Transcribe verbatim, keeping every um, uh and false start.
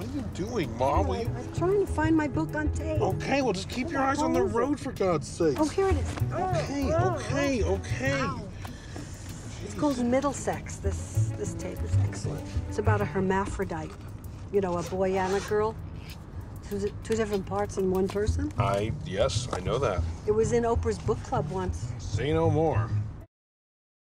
What are you doing, Mom? Oh, You... I'm trying to find my book on tape. Okay, well, just keep your eyes on the road, for God's sake. Oh, here it is. Okay, okay, okay. Ow. It's called Middlesex. This this tape is excellent. It's about a hermaphrodite. You know, a boy and a girl. Two, two different parts in one person. I, yes, I know that. It was in Oprah's book club once. Say no more.